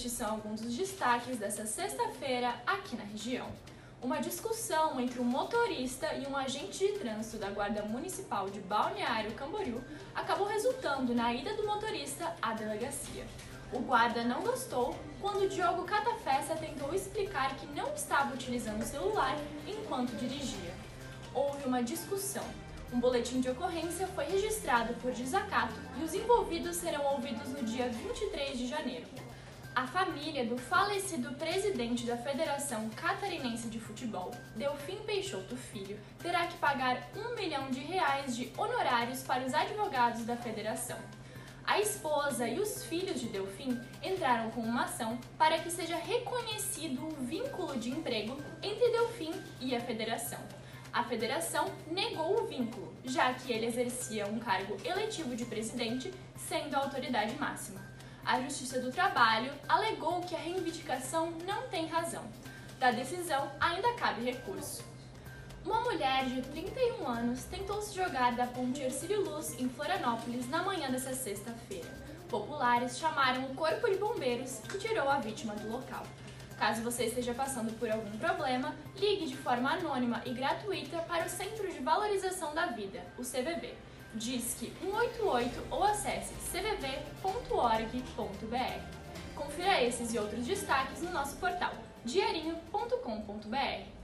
estes são alguns dos destaques dessa sexta-feira aqui na região. Uma discussão entre um motorista e um agente de trânsito da Guarda Municipal de Balneário Camboriú acabou resultando na ida do motorista à delegacia. O guarda não gostou quando Diogo Catafessa tentou explicar que não estava utilizando o celular enquanto dirigia. Houve uma discussão. Um boletim de ocorrência foi registrado por desacato e os envolvidos serão ouvidos no dia 23 de janeiro. A família do falecido presidente da Federação Catarinense de Futebol, Delfim Peixoto Filho, terá que pagar R$1 milhão de honorários para os advogados da federação. A esposa e os filhos de Delfim entraram com uma ação para que seja reconhecido o vínculo de emprego entre Delfim e a federação. A federação negou o vínculo, já que ele exercia um cargo eletivo de presidente, sendo a autoridade máxima. A Justiça do Trabalho alegou que a reivindicação não tem razão. Da decisão ainda cabe recurso. Uma mulher de 31 anos tentou se jogar da ponte Hercílio Luz, em Florianópolis, na manhã desta sexta-feira. Populares chamaram o corpo de bombeiros, que tirou a vítima do local. Caso você esteja passando por algum problema, ligue de forma anônima e gratuita para o Centro de Valorização da Vida, o CVV. Disque 188 ou acesse cvv.org.br. Confira esses e outros destaques no nosso portal diarinho.com.br.